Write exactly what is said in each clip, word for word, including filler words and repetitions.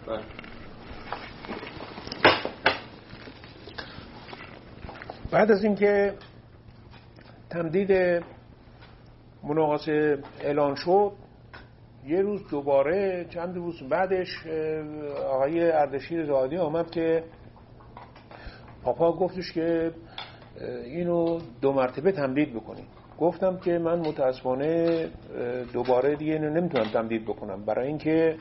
بعد از اینکه تمدید مناقصه اعلان شد، یه روز دوباره چند روز بعدش آقای اردشیر زاهدی آمد که پاپا گفتش که اینو دو مرتبه تمدید بکنید. گفتم که من متاسفانه دوباره دیگه اینو نمیتونم تمدید بکنم، برای اینکه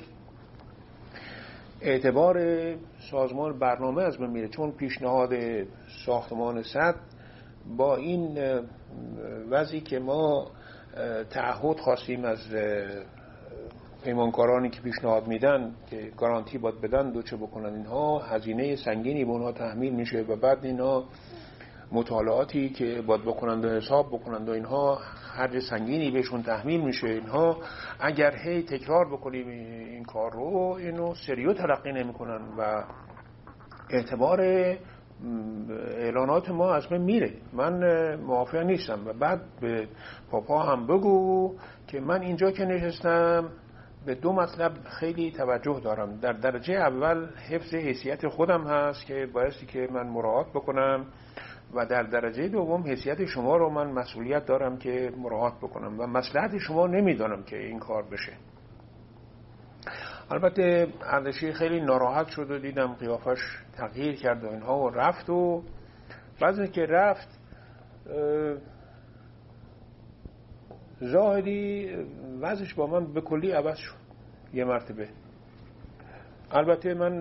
اعتبار سازمان برنامه از من میره، چون پیشنهاد ساختمان صد با این وضعی که ما تعهد خواستیم از پیمانکارانی که پیشنهاد میدن که گارانتی باید بدن دو چه بکنن، اینها هزینه سنگینی به اونها تحمیل میشه و بعد اینها مطالعاتی که باید بکنند و حساب بکنند و اینها خرج سنگینی بهشون تحمیل میشه. اینها اگر هی تکرار بکنیم این کار رو، اینو سریو تلقی نمیکنن و اعتبار اعلانات ما از من میره. من موافق نیستم. و بعد به پاپا هم بگو که من اینجا که نشستم به دو مطلب خیلی توجه دارم. در درجه اول حفظ حیثیت خودم هست که بایستی که من مراعات بکنم، و در درجه دوم حیثیت شما رو من مسئولیت دارم که مراعات بکنم و مصلحت شما نمیدانم که این کار بشه. البته اردشیر خیلی ناراحت شد و دیدم قیافش تغییر کرد و اینها و رفت. و بعد که رفت زاهدی وضعش با من به کلی عوض شد یه مرتبه. البته من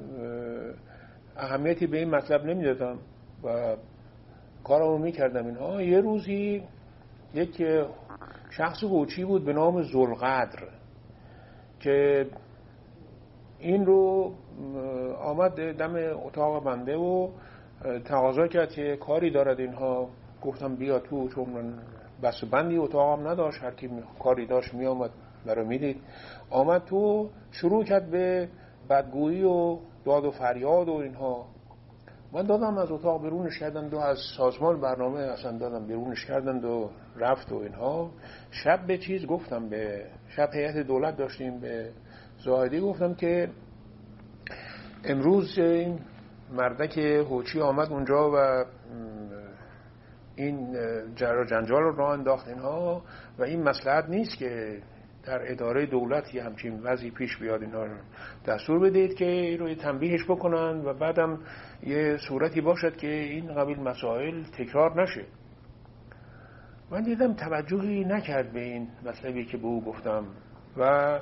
اهمیتی به این مطلب نمیدادم و کارمو میکردم اینها. یه روزی یک شخص قوچی بود به نام ذوالقدر که این رو آمد دم اتاق بنده و تقاضا کرد که کاری دارد اینها. گفتم بیا تو، چون من بس بندی اتاقم نداشت، هر کی کاری داشت می آمد برای میدید. آمد تو شروع کرد به بدگویی و داد و فریاد و اینها. من دادم از اتاق بیرونش کردند و از سازمان برنامه اصلا دادم بیرونش کردند و رفت و اینها. شب به چیز گفتم، به شب هیئت دولت داشتیم، به زاهدی گفتم که امروز این مردک هوچی آمد اونجا و این جر و جنجال رو راه انداخت اینها و این مصلحت نیست که در اداره دولت یه همچین وضعی پیش بیاد. اینها دستور بدید که روی تنبیهش بکنن و بعدم یه صورتی باشد که این قبیل مسائل تکرار نشه. من دیدم توجهی نکرد به این مطلبی که به او گفتم و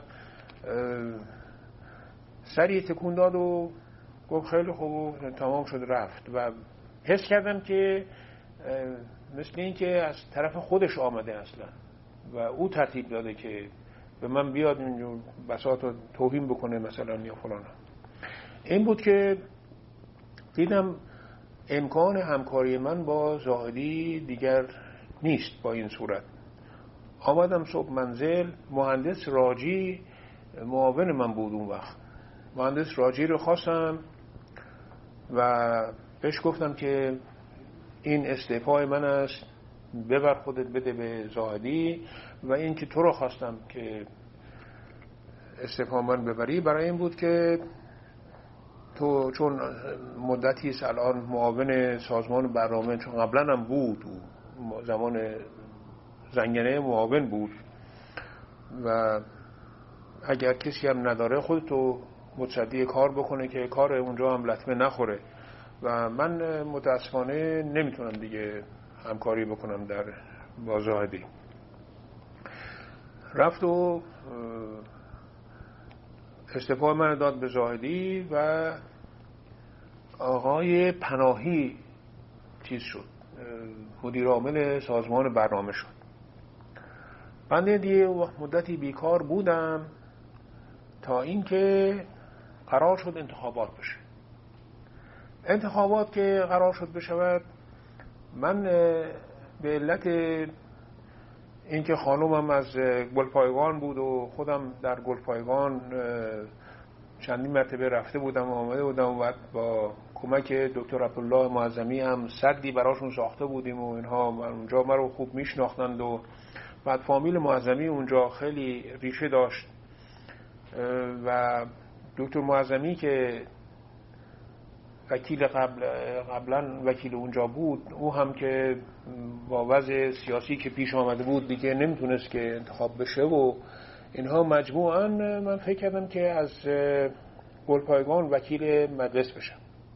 سری تکون داد و گفت خیلی خوب، تمام شد رفت. و حس کردم که مثل این که از طرف خودش آمده اصلا و او ترتیب داده که به من بیاد اینجور بساط رو توهین بکنه مثلا یا فلان. این بود که دیدم امکان همکاری من با زاهدی دیگر نیست با این صورت. آمدم صبح منزل، مهندس راجی معاون من بود اون وقت. مهندس راجی رو خواستم و بهش گفتم که این استعفای من است، ببر خودت بده به زاهدی، و این که تو رو خواستم که استعفا من ببری برای این بود که تو چون مدتی است الان معاون سازمان برنامه، چون قبلا هم بود زمان زنگنه معاون بود و اگر کسی هم نداره خودتو متصدی کار بکنه که کار اونجا هم لطمه نخوره. و من متاسفانه نمیتونم دیگه همکاری بکنم در با زاهدی. رفت و استعفا من داد به زاهدی و آقای پناهی چیز شد، مدیر عامل سازمان برنامه شد. من دیگه مدتی بیکار بودم تا اینکه قرار شد انتخابات بشه. انتخابات که قرار شد بشود، من به علت اینکه خانومم از گلپایگان بود و خودم در گلپایگان چندین مرتبه رفته بودم و آمده بودم و با کمک دکتر عبدالله معظمی هم سدی براشون ساخته بودیم و اینها اونجا ما رو خوب میشناختند و بعد فامیل معظمی اونجا خیلی ریشه داشت و دکتر معظمی که وکیل قبل قبلا وکیل اونجا بود، او هم که با وضع سیاسی که پیش آمده بود دیگه نمیتونست که انتخاب بشه و اینها، مجموعاً من فکر کردم که از گلپایگان وکیل مجلس بشم.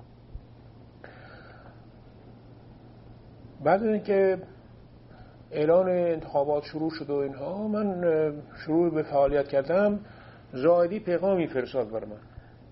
بعد از اینکه اعلان انتخابات شروع شد و اینها، من شروع به فعالیت کردم. زاهدی پیغامی فرستاد بر من،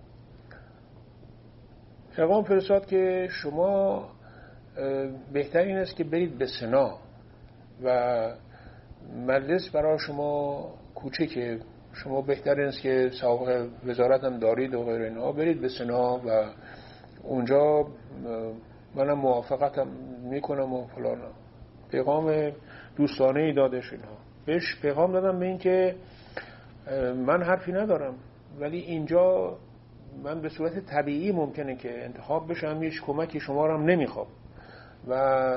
پیغام فرستاد که شما بهترین است که برید به سنا و مجلس برای شما کوچکه، شما بهترین است که سابقه وزارت هم دارید و غیره اینها، برید به سنا و اونجا منم موافقتم میکنم و فلان. پیغام دوستانه ای دادش اینها. بهش پیغام دادم به این که من حرفی ندارم، ولی اینجا من به صورت طبیعی ممکنه که انتخاب بشم، هیچ کمکی شما رو هم نمیخوام و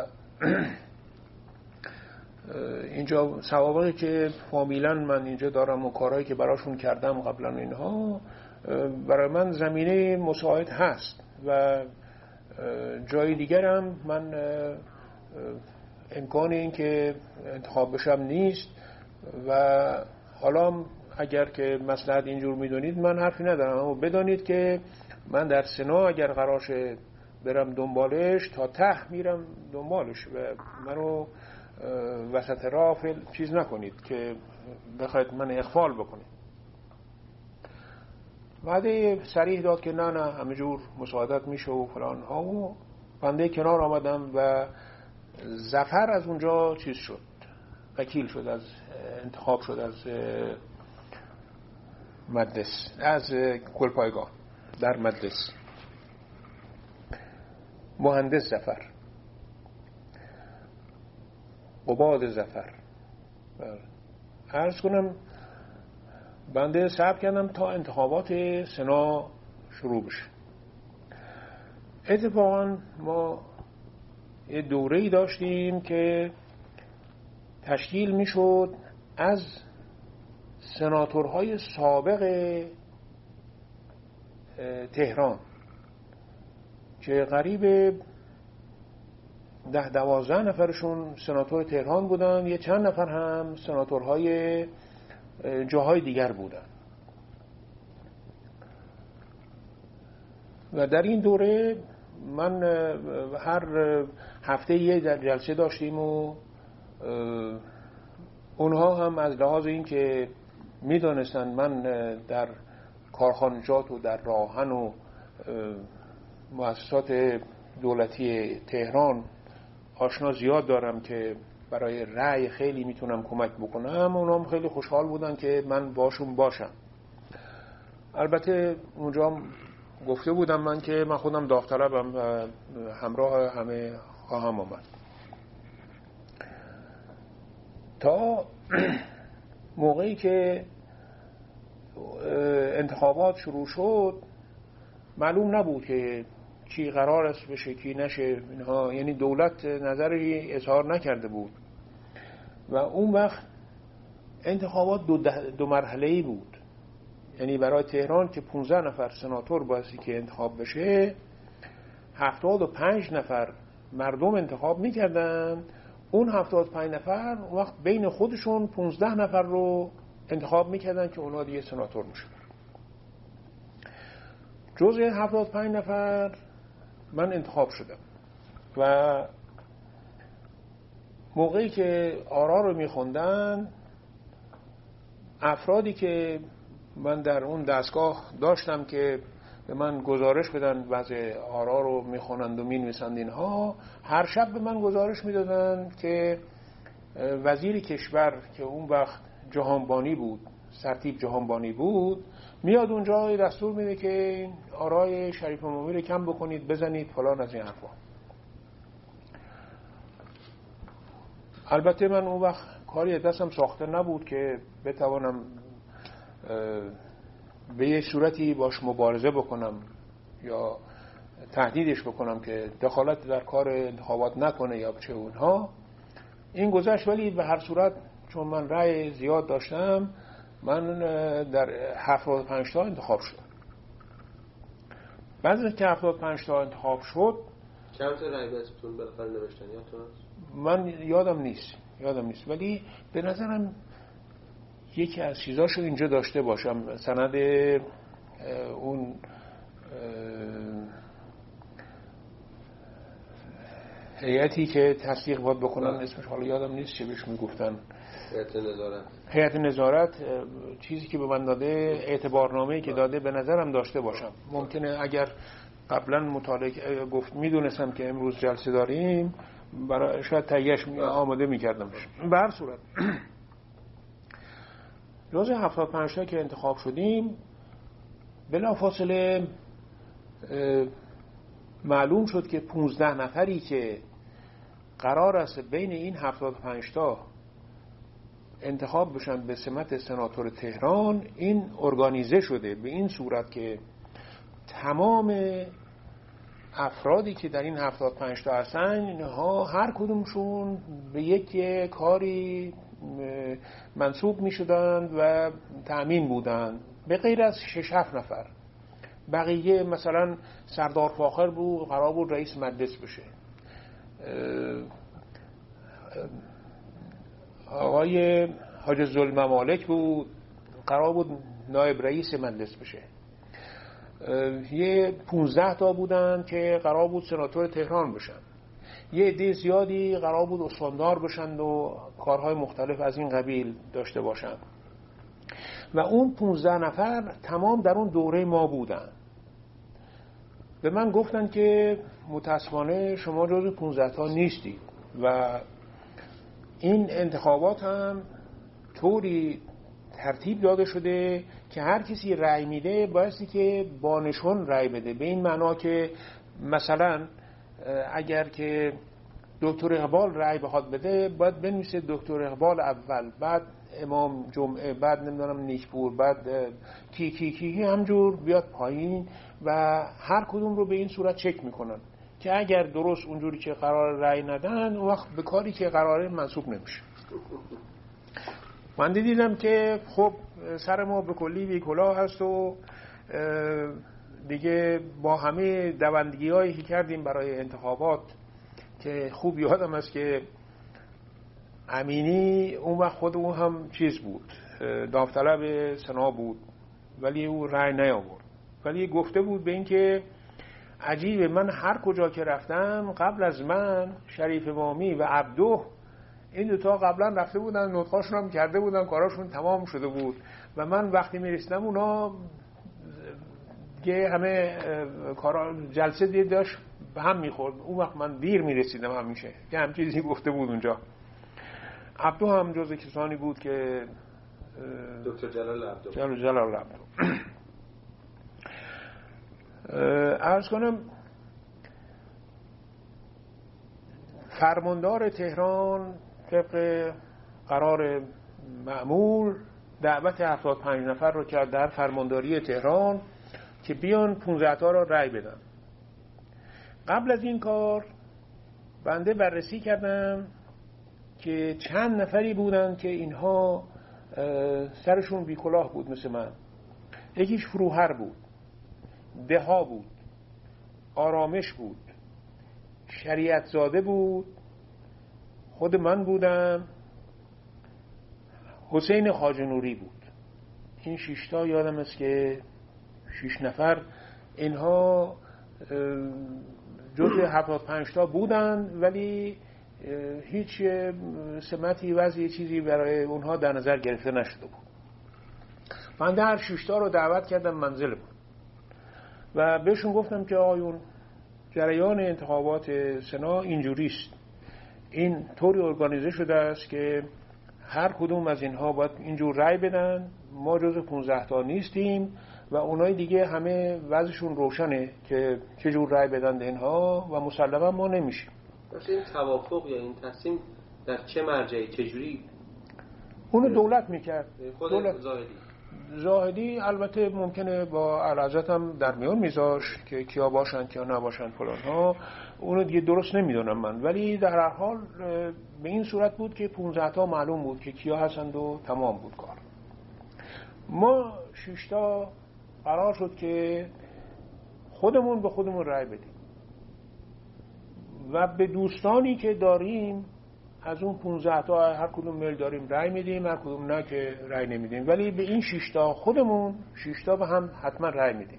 اینجا سوابقی که فامیلا من اینجا دارم و کارهایی که براشون کردم قبلا اینها، برای من زمینه مساعد هست و جای دیگرم من امکان این که انتخاب بشم نیست و حالا اگر که مصلحت اینجور میدونید من حرفی ندارم، اما بدانید که من در سنا اگر قرارشه برم دنبالش تا ته میرم دنبالش و منو وسط راه چیز نکنید که بخواید من اغفال بکنید. بعد صریح داد که نه نه همه جور مساعدت میشه و فلان ها و بنده کنار آمدم و ظفر از اونجا چیز شد، وکیل شد، از انتخاب شد از مجلس، از گلپایگان در مجلس. مهندس ظفر، قباد ظفر. عرض کنم بنده صبر کردم تا انتخابات سنا شروع بشه. اتفاقا ما یه دوره‌ای داشتیم که تشکیل میشد از سناتورهای سابق تهران که قریب ده دوازده نفرشون سناتور تهران بودن، یه چند نفر هم سناتورهای جاهای دیگر بودن و در این دوره من هر هفته یه جلسه داشتیم و اونها هم از لحاظ این که میدانستند من در کارخانجات و در راهن و مؤسسات دولتی تهران آشنا زیاد دارم که برای رأی خیلی میتونم کمک بکنم، اونها هم خیلی خوشحال بودن که من باشون باشم. البته اونجا گفته بودم من که من خودم داوطلبم و همراه همه خواهم آمد. تا موقعی که انتخابات شروع شد معلوم نبود که چی قرار است بشه کی نشه اینها، یعنی دولت نظری اظهار نکرده بود و اون وقت انتخابات دو, دو مرحله‌ای بود. یعنی برای تهران که پانزده نفر سناتور بایستی که انتخاب بشه، هفتاد و پنج نفر مردم انتخاب میکردن، اون هفتاد و پنج نفر وقت بین خودشون پانزده نفر رو انتخاب میکردن که اونا دیگه سناتور میشن. جزء هفتاد و پنج نفر من انتخاب شدم و موقعی که آرا رو میخوندن، افرادی که من در اون دستگاه داشتم که به من گزارش بدن وضع آرا رو میخونند و مینویسند اینها، هر شب به من گزارش میدادن که وزیر کشور که اون وقت جهانبانی بود، سرتیپ جهانبانی بود، میاد اونجا دستور میده که آرای شریف امامی رو کم بکنید، بزنید فلان از این حرفا. البته من اون وقت کاری دستم ساخته نبود که بتوانم به یه صورتی باش مبارزه بکنم یا تهدیدش بکنم که دخالت در کار انتخابات نکنه یا چه اونها. این گذشت، ولی به هر صورت چون من رأی زیاد داشتم، من در هفتاد و پنج تا انتخاب شدم بعد از که هفتاد و پنج تا انتخاب شد، چند تا رای به اسمتون بالاخره نوشتن یادتون هست؟ من یادم نیست یادم نیست ولی به نظرم یکی از چیزاشو اینجا داشته باشم، سند اون هیئتی که تصدیق باید بکنن، اسمش حالا یادم نیست چه بهش میگفتن، هیئت نظارت. هیئت نظارت چیزی که به من داده، اعتبارنامه‌ای که داده، به نظرم داشته باشم. ممکنه اگر قبلا مطالعه گفت میدونستم که امروز جلسه داریم، برای شاید تهیه‌اش آماده میکردم. به هر صورت روز هفتاد و پنج تا که انتخاب شدیم، بلافاصله معلوم شد که پانزده نفری که قرار است بین این هفتاد و پنج تا انتخاب بشن به سمت سناتور تهران، این ارگانیزه شده به این صورت که تمام افرادی که در این هفتاد و پنج تا هستن، اینها هر کدومشون به یک کاری منصوب می شدند و تأمین بودند، به غیر از شش هفت نفر. بقیه مثلا سردار فاخر بود، قرار بود رئیس مجلس بشه. آقای حاج ذوالممالک بود، قرار بود نایب رئیس مجلس بشه. یه پونزده تا بودن که قرار بود سناتور تهران بشن. یه عده زیادی قرار بود استاندار بشن و کارهای مختلف از این قبیل داشته باشن و اون پونزده نفر تمام در اون دوره ما بودن. به من گفتن که متاسفانه شما جزو پونزده تا نیستید و این انتخابات هم طوری ترتیب داده شده که هر کسی رأی میده بایستی که با نشون رأی بده، به این معنا که مثلا اگر که دکتر اقبال رأی بخواد بده، باید بنویسه دکتر اقبال اول، بعد امام جمعه، بعد نمیدونم نیکپور، بعد کی کی کی همجور بیاد پایین و هر کدوم رو به این صورت چک میکنن که اگر درست اونجوری که قرار رأی ندن، اون وقت به کاری که قراره منصوب نمیشه. من دیدم که خب سر ما به کلی بی کلاه هست و دیگه با همه دوندگی هایی که کردیم برای انتخابات، که خوب یادم است که امینی اون وقت خود اون هم چیز بود، داوطلب سنا بود ولی او رأی نیاورد، ولی گفته بود به این که عجیبه، من هر کجا که رفتم قبل از من شریف امامی و عبدو، این دوتا قبلا رفته بودن، نطقاشون هم کرده بودن، کاراشون تمام شده بود و من وقتی میرسیدم اونا دیگه همه کارا جلسه دیگه داشت به هم میخورد، اون وقت من دیر میرسیدم همیشه، که هم چیزی گفته بود اونجا. عبدو هم جز کسانی بود که دکتر جلال عبدو جلال جلال عبدو عرض کنم فرماندار تهران طبق قرار معمول دعوت هفتاد و پنج نفر رو کرد در فرمانداری تهران که بیان پانزده تا را رأی بدن. قبل از این کار بنده بررسی کردم که چند نفری بودن که اینها سرشون بی کلاه بود مثل من. یکیش فروهر بود، دها بود، آرامش بود، شریعت زاده بود، خود من بودم، حسین خواجه نوری بود. این شش تا یادم است که شش نفر اینها جزء هفتاد و پنج تا بودن ولی هیچ سمتی وضعی چیزی برای اونها در نظر گرفته نشده بود. من در شش تا رو دعوت کردم منزل بود و بهشون گفتم که آقایون، جریان انتخابات سنا اینجوریست، این طوری ارگانیزه شده است که هر کدوم از اینها باید اینجور رأی بدن، ما جز پانزده تا نیستیم و اونای دیگه همه وضعشون روشنه که چجور رأی بدن اینها و مسلما ما نمیشیم. باشه، این توافق یا این تصمیم در چه مرجعی چجوری اونو دولت میکرد؟ خود دولت زاهدی زاهدی البته ممکنه با اعلیحضرت هم در میون میذاش که کیا باشن کیا نباشن فلان ها، اونو دیگه درست نمیدونم من، ولی در هر حال به این صورت بود که پانزده تا معلوم بود که کیا هستند و تمام بود کار. ما شش تا قرار شد که خودمون به خودمون رأی بدیم و به دوستانی که داریم از اون پانزده تا هر کدوم میل داریم رأی میدیم، هر کدوم نه که رأی نمیدیم، ولی به این شش تا خودمون شش تا به هم حتما رأی میدیم.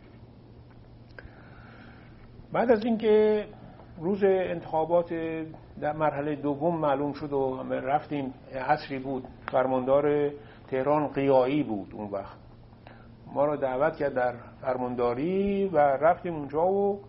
بعد از اینکه روز انتخابات در مرحله دوم معلوم شد و رفتیم، عصری بود، فرماندار تهران قیایی بود اون وقت، ما رو دعوت کرد در فرمانداری و رفتیم اونجا و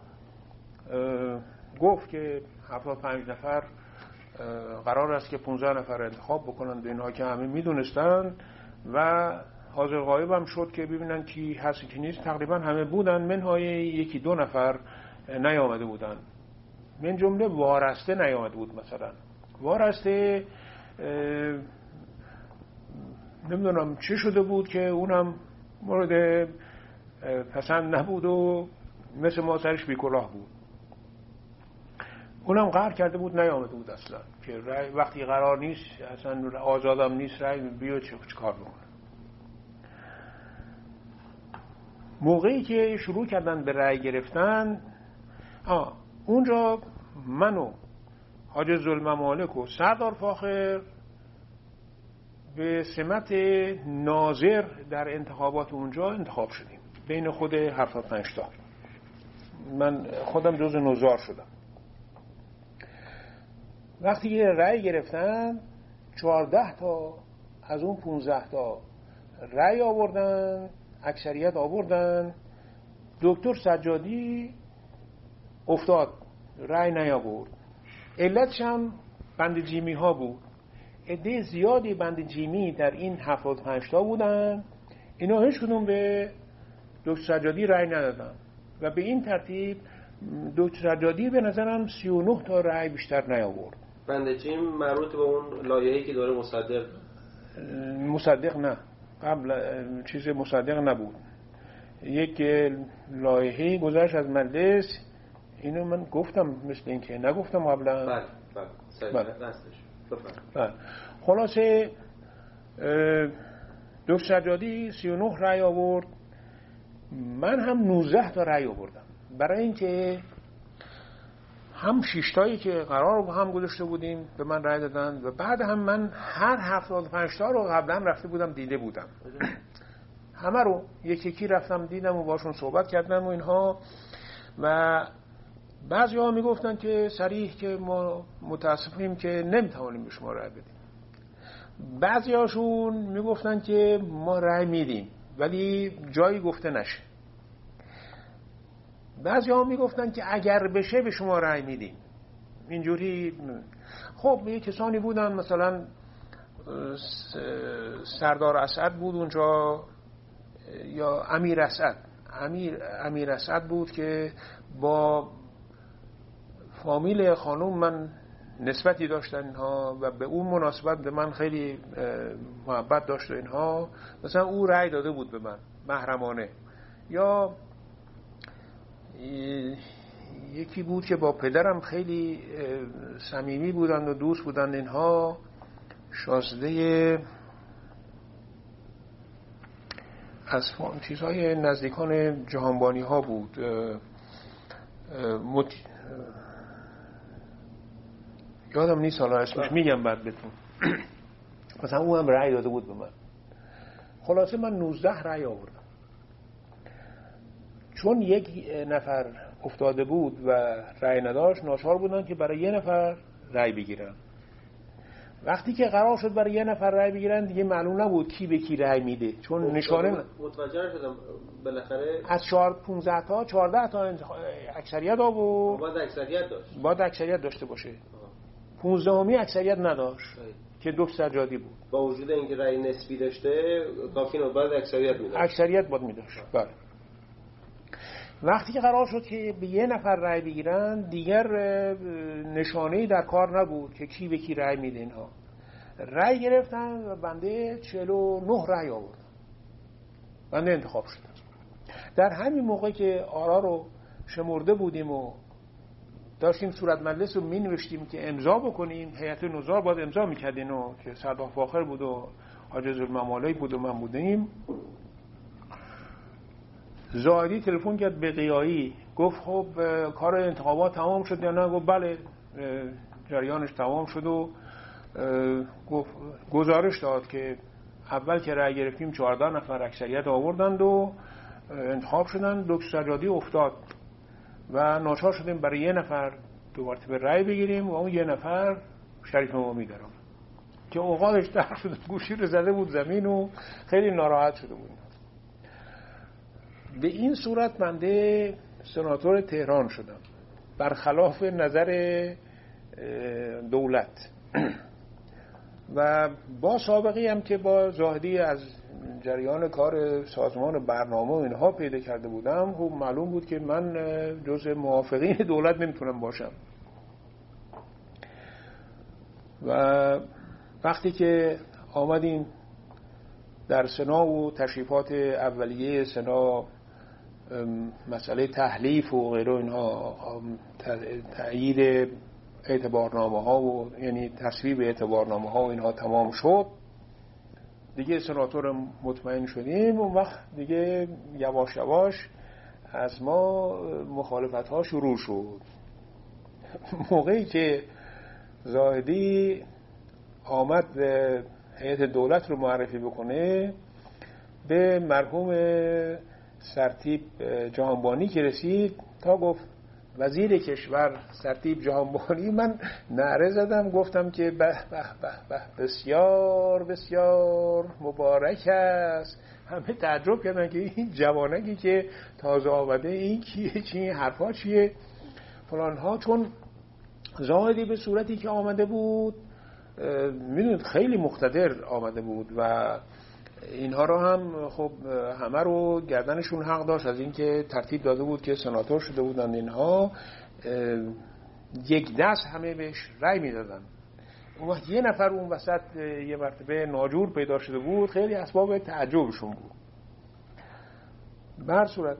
گفت که هفتاد و پنج نفر قرار است که پانزده نفر انتخاب بکنند، اینها که همه میدونستن و حاضر غایب هم شد که ببینن کی هست کی نیست. تقریبا همه بودن، منهای یکی دو نفر نیامده بودن، من جمله وارسته نیامده بود. مثلا وارسته نمیدونم چه شده بود که اونم مورد پسند نبود و مثل ما سرش بیکلاه بود. اونم قهر کرده بود نیامده بود اصلا، که رای وقتی قرار نیست اصلا آزادم نیست رای بیو چه کار بکنه. موقعی که شروع کردن به رای گرفتن، آه اونجا من و حاج ذوالممالک و سردار فاخر به سمت ناظر در انتخابات اونجا انتخاب شدیم بین خود هفتاد و پنج تا. من خودم جز نوزار شدم. وقتی که رأی گرفتن چهارده تا از اون پانزده تا رأی آوردن، اکثریت آوردن. دکتر سجادی افتاد، رأی نیاورد. علتش هم بند جیمی ها بود. عده زیادی بند جیمی در این هفتاد و پنج تا بودن، اینا هیچ کدوم به دکتر سجادی رأی ندادن و به این ترتیب دکتر سجادی به نظرم سی و نه تا رأی بیشتر نیاورد. بند جیم مربوط به اون لایحه‌ای که داره مصدق مصدق نه، قبل چیز مصدق نبود. یک لایحه‌ای گذشت از مجلس، اینو من گفتم مثل این که نگفتم قبلا. بله بله بله راستش. بله. خلاصه دکتر سجادی سی و نه رأی آورد، من هم نوزده تا رأی آوردم، برای اینکه هم شش تایی که قرار با هم گذاشته بودیم به من رأی دادن و بعد هم من هر هفتاد و پنج تا رو قبلا رفته بودم دیده بودم. همه رو یکی یکی رفتم دیدم و باشون صحبت کردم و اینها. و بعضی ها می گفتن که صریح که ما متاسفیم که نمیتوانیم به شما رأی بدیم. بعضی هاشون می گفتن که ما رأی میدیم ولی جایی گفته نشه. بعضی ها می گفتن که اگر بشه به شما رأی میدیم. اینجوری خب یه کسانی بودن، مثلا سردار اسعد بود اونجا یا امیر اسعد امیر امیر اسعد بود که با فامیل خانوم من نسبتی داشتن اینها و به اون مناسبت به من خیلی محبت داشت و اینها، مثلا او رأی داده بود به من محرمانه. یا یکی بود که با پدرم خیلی صمیمی بودند و دوست بودند اینها، شازده از چیزهای نزدیکان جهانبانی ها بود، مت... یادم نیست حالا اسمش، میگم بعد بهتون. مثلا او هم رأی داده بود به من. خلاصه من نوزده رأی آوردم. چون یک نفر افتاده بود و رأی نداشت، ناچار بودن که برای یه نفر رأی بگیرن. وقتی که قرار شد برای یه نفر رأی بگیرن دیگه معلوم نبود کی به کی رأی میده، چون نشانه متوجه شدم بالاخره از چهار پانزده تا چهارده تا انتخ... اکثریت آورد. باید اکثریت داشت باید اکثریت داشته باشه. پانزدهمی اکثریت نداشت که دکتر سجادی بود. با وجود اینکه رأی نسبی داشته کافی نبود، باید اکثریت میداشت. اکثریت باید میداشت. بله. وقتی که قرار شد که به یه نفر رأی بگیرن دیگر نشانه‌ای در کار نبود که کی به کی رأی میده. اینها رأی گرفتن و بنده چهل و نه رأی آوردم، بنده انتخاب شدم. در همین موقع که آرا رو شمرده بودیم و داشتیم صورت مجلس رو می نوشتیم که امضا بکنیم، هیئت نظار باید امضا میکردین و که سردار فاخر بود و حاج ذوالممالک بود و من بودیم، زاهدی تلفن کرد به قیایی، گفت خب کار انتخابات تمام شد یا نه؟ گفت بله جریانش تمام شد و گفت گزارش داد که اول که رأی گرفتیم چهارده نفر اکثریت آوردند و انتخاب شدن، دکتر سجادی افتاد و ناچار شدیم برای یه نفر دو مرتبه رأی بگیریم و اون یه نفر شریف امامی درام که اوقاتش در شده، گوشی رو زده بود زمین و خیلی ناراحت شده بود. به این صورت بنده سناتور تهران شدم برخلاف نظر دولت و با سابقی هم که با زاهدی از جریان کار سازمان برنامه و اینها پیدا کرده بودم، خب معلوم بود که من جزء موافقین دولت نمیتونم باشم. و وقتی که آمدیم در سنا و تشریفات اولیه سنا مسئله تحلیف و غیره اینها، تأیید اعتبارنامه ها و یعنی تصویب اعتبارنامه ها و اینها تمام شد، دیگه سناتور مطمئن شدیم. اون وقت دیگه یواش یواش از ما مخالفت ها شروع شد. موقعی که زاهدی آمد هیئت دولت رو معرفی بکنه، به مرحوم سرتیپ جهانبانی که رسید تا گفت وزیر کشور سرتیپ جهانبانی، من نعره زدم گفتم که به به به به بسیار بسیار مبارک است. همه تعجب کردن که این جوانکی که تازه آمده این کیه، چی این حرفا چیه فلان ها. چون زاهدی به صورتی که آمده بود میدونید خیلی مقتدر آمده بود و اینها رو هم خب همه رو گردنشون حق داشت، از اینکه ترتیب داده بود که سناتور شده بودن اینها یک دست همه بهش رأی میدادن. اون وقت یه نفر اون وسط یه مرتبه ناجور پیدا شده بود، خیلی اسباب تعجبشون بود. به هر صورت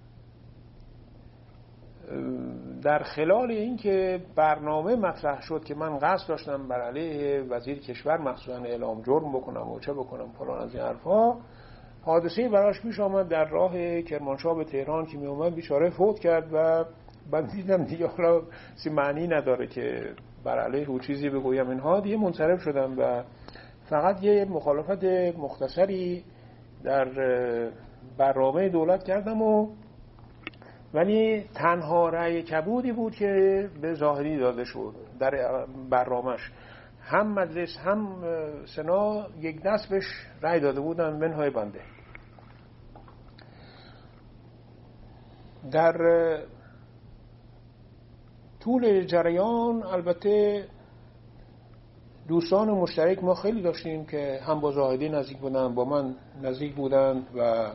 در خلال این که برنامه مطرح شد که من قصد داشتم بر علیه وزیر کشور مخصوصا اعلام جرم بکنم و چه بکنم فلان از این حرفا، حادثه براش پیش آمد در راه کرمانشاه به تهران که می اومد بیچاره فوت کرد و من دیدم دیگه حالا سی معنی نداره که بر علیه او چیزی بگویم اینها، دیگه منصرف شدم و فقط یه مخالفت مختصری در برنامه دولت کردم و ولی تنها رأی کبودی بود که به زاهدی داده شد در برنامه‌اش. هم مجلس هم سنا یک دست بهش رأی داده بودن منهای بنده. در طول جریان البته دوستان مشترک ما خیلی داشتیم که هم با زاهدی نزدیک بودن، با من نزدیک بودن و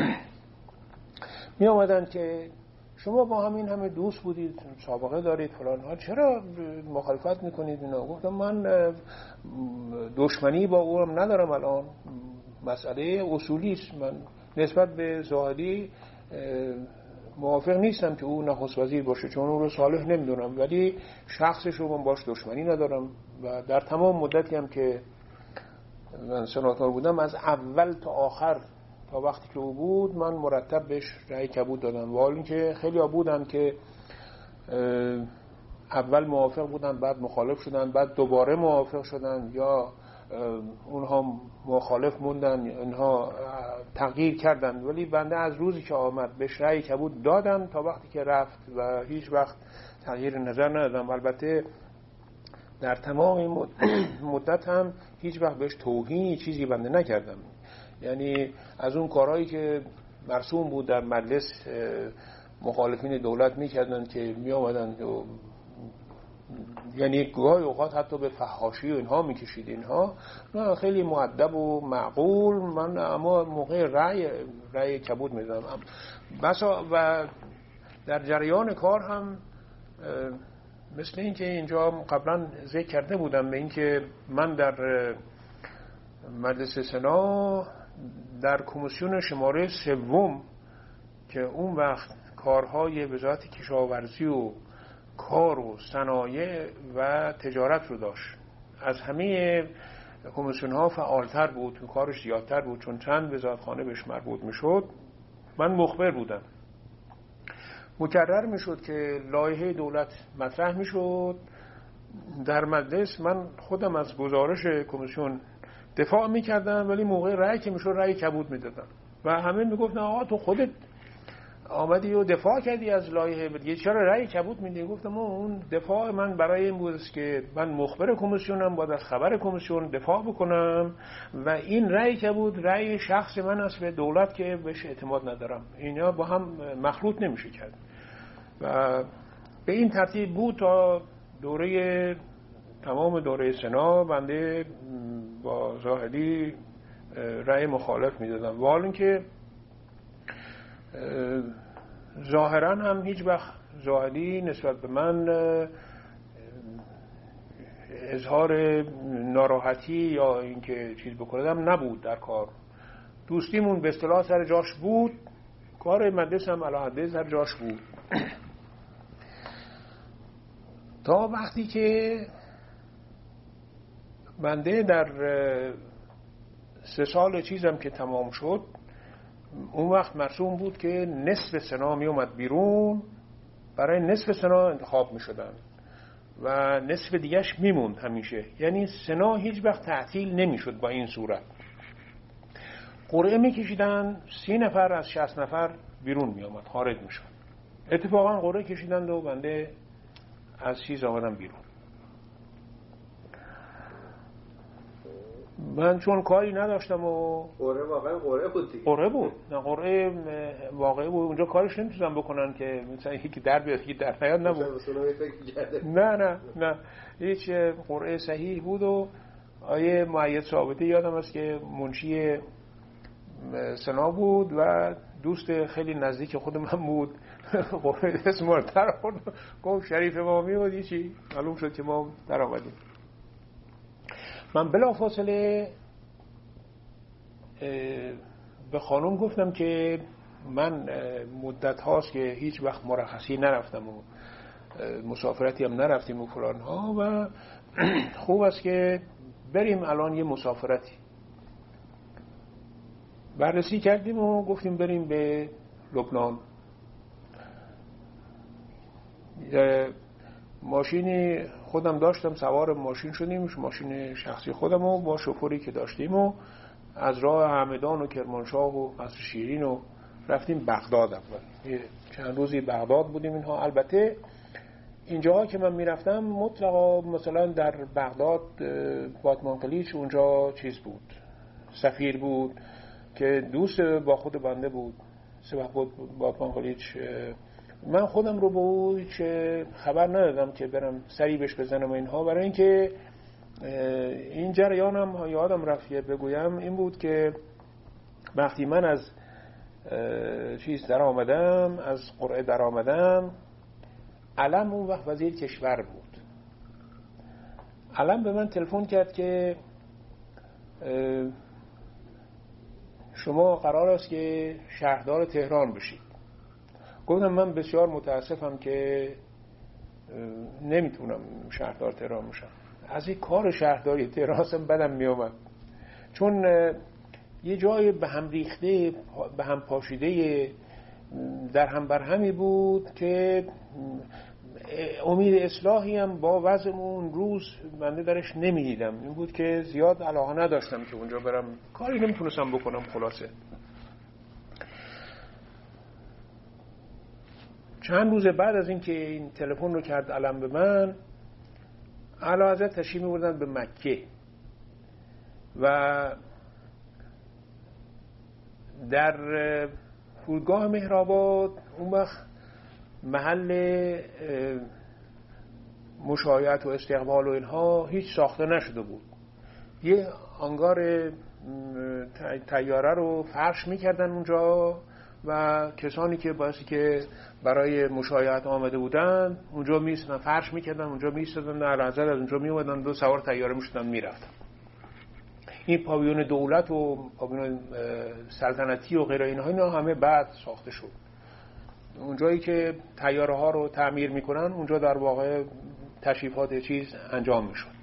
می آمدن که شما با همین همه دوست بودید، سابقه دارید فلان ها، چرا مخالفت میکنید اینا؟ گفتم من دشمنی با او هم ندارم، الان مسئله اصولی است. من نسبت به زاهدی موافق نیستم که او نخست وزیر باشه، چون او رو صالح نمیدونم، ولی شخصش رو من باش دشمنی ندارم و در تمام مدتی هم که من سناتور بودم از اول تا آخر تا وقتی که او بود من مرتب بهش رأی کبود دادم. و حال اینکه خیلی ها بودن که اول موافق بودن بعد مخالف شدن، بعد دوباره موافق شدن، یا اونها مخالف موندن، اینها تغییر کردن، ولی بنده از روزی که آمد بهش رأی کبود دادم تا وقتی که رفت و هیچ وقت تغییر نظر ندادم. البته در تمام این مدت هم هیچ وقت بهش توهینی چیزی بنده نکردم. یعنی از اون کارهایی که مرسوم بود در مجلس مخالفین دولت میکردن که می آمدن و یعنی گاهی اوقات حتی به فحاشی و اینها میکشید، اینها نه، خیلی مؤدب و معقول. من اما موقع رأی رأی کبود میدادم. بسا و در جریان کار هم مثل این که اینجا قبلا ذکر کرده بودم به این که من در مجلس سنا در کمیسیون شماره سوم که اون وقت کارهای وزارت کشاورزی و کار و صنایع و تجارت رو داشت، از همه کمیسیون ها فعالتر بود و کارش زیادتر بود چون چند وزارتخانه بهش مربوط میشد. من مخبر بودم. مکرر میشد که لایحه دولت مطرح میشد در مجلس، من خودم از گزارش کمیسیون دفاع میکردم، ولی موقع رأی که میشد رأی کبود میدادم و همه میگفتن آقا تو خودت آمدی و دفاع کردی از لایحه، دیگه چرا رأی کبود میدی؟ گفتم اون دفاع من برای این بود که من مخبر کمیسیونم، باید از خبر کمیسیون دفاع بکنم و این رأی کبود رأی شخص من است به دولت که بهش اعتماد ندارم. اینا با هم مخلوط نمیشه کرد و به این ترتیب بود تا دوره تمام دوره سنا بنده با زاهدی رأی مخالف میدادم، و حال اینکه ظاهرا هم هیچ وقت زاهدی نسبت به من اظهار ناراحتی یا اینکه چیز بکنم نبود در کار. دوستیمون به اصطلاح سر جاش بود، کار مجلس هم علی حده سر جاش بود. تا وقتی که بنده در سه سال چیزم که تمام شد، اون وقت مرسوم بود که نصف سنا می اومد بیرون، برای نصف سنا انتخاب می شدن و نصف دیگهش می موند همیشه. یعنی سنا هیچ وقت تعطیل نمی شد. با این صورت قرعه می کشیدن، سی نفر از شصت نفر بیرون می اومد، خارج می شد. اتفاقا قرعه کشیدن و بنده از چیز آمدم بیرون. من چون کاری نداشتم و قرعه واقعا قرعه بود دیگه. قرعه بود، نه قرعه واقعی بود. اونجا کارش نمیتونن بکنن که مثلا یکی در بیاد یکی در نیاد، نبود. نه نه نه هیچ، قرعه صحیح بود. و آیه مؤید ثابتی یادم است که منشی سنا بود و دوست خیلی نزدیک خود من بود. قرعه اسم ما در آورد، گفت شریف امامی بود. هیچی معلوم شد که ما در آمدیم. من بلافاصله به خانم گفتم که من مدت هاست که هیچ وقت مرخصی نرفتم و مسافرتی هم نرفتیم و فلان ها، و خوب است که بریم الان یه مسافرتی. بررسی کردیم و گفتیم بریم به لبنان. ماشینی خودم داشتم، سوار ماشین شدیم، ماشین شخصی خودم و با شوفری که داشتیم و از راه همدان و کرمانشاه و قصر شیرین و رفتیم بغداد. اول چند روزی بغداد بودیم. اینها البته اینجاها که من میرفتم مطلقا مثلا در بغداد باتمان قلیچ اونجا چیز بود، سفیر بود که دوست با خود بنده بود، سه وقت بود باتمان قلیچ. من خودم رو به او هیچ خبر ندادم که برم سری بهش بزنم و اینها، برای اینکه این جریانم یادم رفت بگویم این بود که وقتی من از چیز در آمدم، از قرعه در آمدم، علم اون وقت وزیر کشور بود. علم به من تلفن کرد که شما قرار است که شهردار تهران بشید. گفتم من بسیار متاسفم که نمیتونم شهردار تهران بشم. از این کار شهرداری تهران اصلا بدم میومد، چون یه جای به هم ریخته، به هم پاشیده، در هم بر همی بود که امید اصلاحی هم با وضع اون روز من درش نمیدیدم. این بود که زیاد علاقه نداشتم که اونجا برم، کاری نمیتونستم بکنم. خلاصه چند روز بعد از اینکه این تلفن رو کرد علم به من، اعلیحضرت تشریف می‌بردن به مکه و در فرودگاه مهرآباد اون وقت محل مشایعت و استقبال و اینها هیچ ساخته نشده بود. یه آنگار طیاره رو فرش می‌کردن اونجا و کسانی که باعثی که برای مشایعت آمده بودن اونجا میستن، فرش میکردن اونجا میستدن، اعلیحضرت از اونجا میومدن دو سوار طیاره میشدن میرفتن. این پاویون دولت و پاویون سلطنتی و غیره اینها اینا همه بعد ساخته شد. اونجایی که طیاره ها رو تعمیر میکنن اونجا در واقع تشریفات چیز انجام میشد.